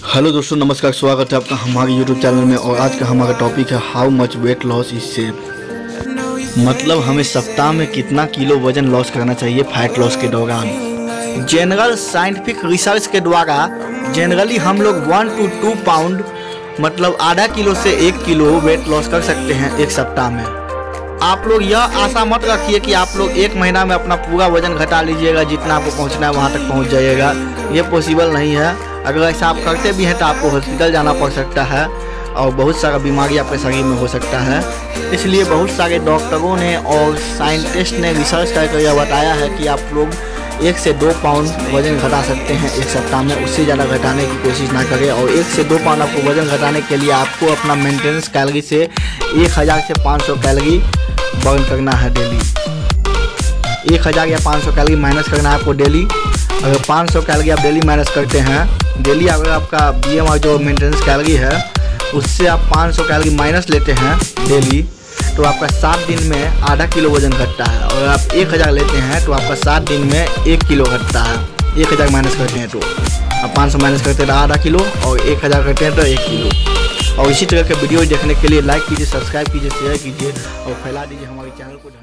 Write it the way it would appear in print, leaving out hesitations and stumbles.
Hello दोस्तों, नमस्कार। स्वागत है आपका हमारे यूट्यूब चैनल में। और आज का हमारा टॉपिक है how much weight loss is safe. मतलब हमें सप्ताह में कितना किलो वजन लॉस करना चाहिए फैट लॉस के दौरान। जनरल साइंटिफिक रिसर्च के द्वारा जनरली हम लोग 1 to 2 पाउंड मतलब आधा किलो से 1 किलो वेट लॉस कर सकते हैं एक सप्ताह में। आप लोग यह आशा मत रखिए कि आप लोग 1 महीना में अपना पूरा वजन घटा लीजिएगा, जितना आपको पहुंचना है वहां तक पहुंच जाइएगा। ये पॉसिबल नहीं है। अगर ऐसा आप करते भी हैं तो आपको हॉस्पिटल जाना पड़ सकता है और बहुत सारा बीमारी आपके शरीर में हो सकता है। इसलिए बहुत सारे डॉक्टरों ने और साइंटिस्ट ने रिसर्च करके यह बताया है कि आप लोग 1 से 2 पाउंड वजन घटा सकते हैं एक सप्ताह में। उससे ज़्यादा घटाने की कोशिश ना करें। और 1 से 2 पाउंड आपको वजन घटाने के लिए आपको अपना मेंटेनेंस कैलोरी से 1000 से 500 कैलोरी बर्न करना है डेली। 1000 या 500 कैलोरी माइनस करना है आपको डेली। अगर 500 कैलोरी आप डेली माइनस करते हैं, डेली अगर आपका BMR जो मेंटेनेंस कैलोरी है उससे आप 500 कैलोरी माइनस लेते हैं डेली, तो आपका 7 दिन में आधा किलो वजन घटता है। और आप 1000 लेते हैं तो आपका 7 दिन में 1 किलो घटता है। 1000 माइनस करते हैं तो आप 500 माइनस करते हैं तो आधा किलो, और 1000 करते हैं तो 1 किलो। और इसी तरह के वीडियो देखने के लिए लाइक कीजिए, सब्सक्राइब कीजिए, शेयर कीजिए और फैला दीजिए हमारे चैनल को।